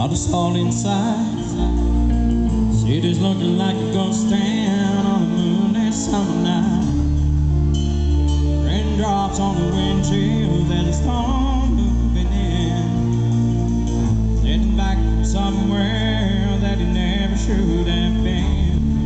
Not a soul inside. City's looking like a ghost town on a moonlit summer night. Raindrops on the windshield and a storm moving in, heading back from somewhere that he never should have been.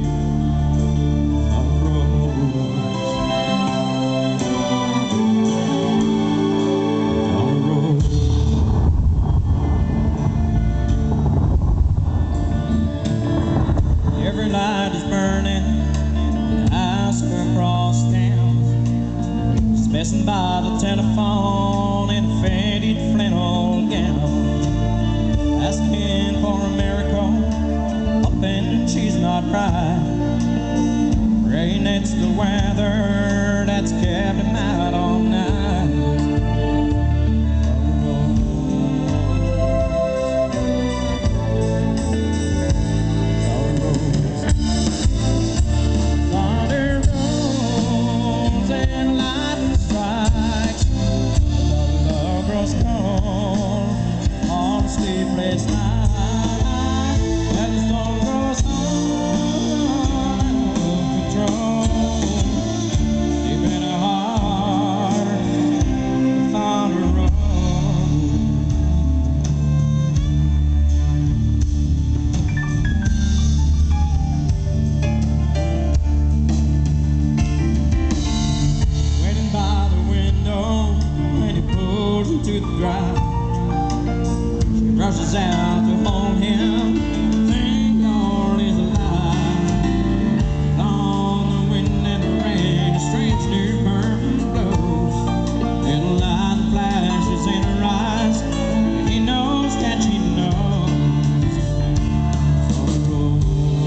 Every light is burning in the house across town. She's passing by the telephone in a faded flannel gown, asking for a miracle, hoping she's not right. Praying it's the weather that's kept him out all night. Sleepless night, and the storm goes on out of control. Deep in her heart, the thunder rolls. Waiting by the window when he pulls into the drive, rushes out to hold him. Thank God he's alive. On the wind and the rain, a strange new perfume blows. Little light flashes in her eyes, and he knows that she knows. So it rolls.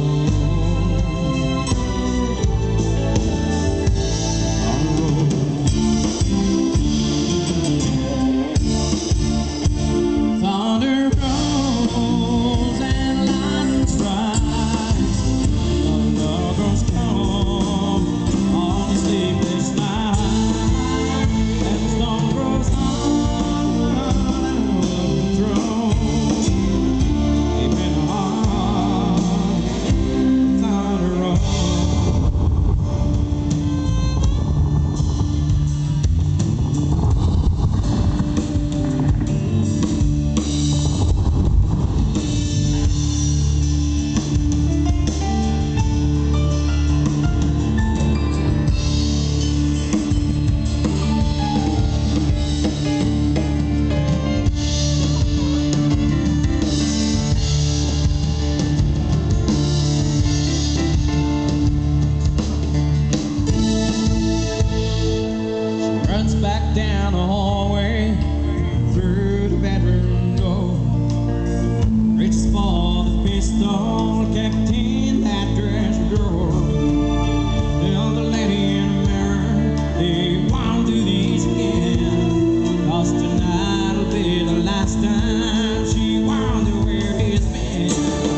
Back down the hallway, through the bedroom door, reaches for the pistol kept in that dresser drawer. The other lady in the mirror, they won't do these again, 'cause tonight will be the last time she wonder where he's been.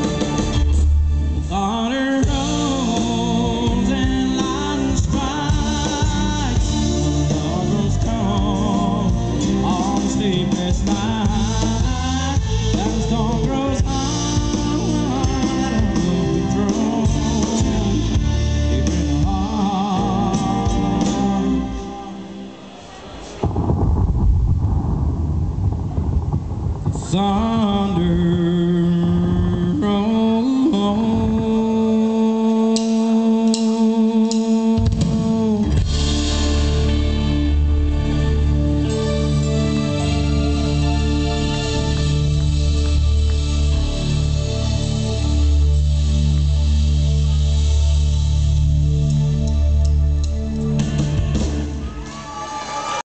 Thunder rolls and lightning strikes, sleepless night, and the storm grows on out of control. Deep in the heart, thunder.